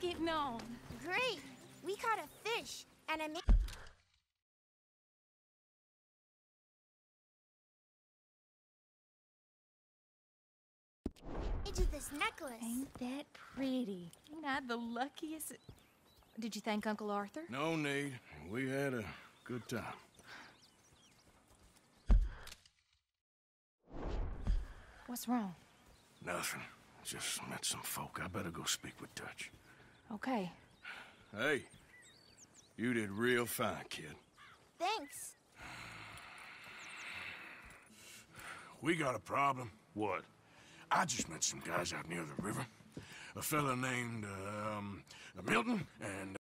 getting on? Great. We caught a fish, and I made you this necklace. Ain't that pretty? Ain't I the luckiest? Did you thank Uncle Arthur? No need. We had a good time. What's wrong? Nothing. Just met some folk. I better go speak with Dutch. Okay. Hey, you did real fine, kid. Thanks. We got a problem. What? I just met some guys out near the river. A fella named, Milton and,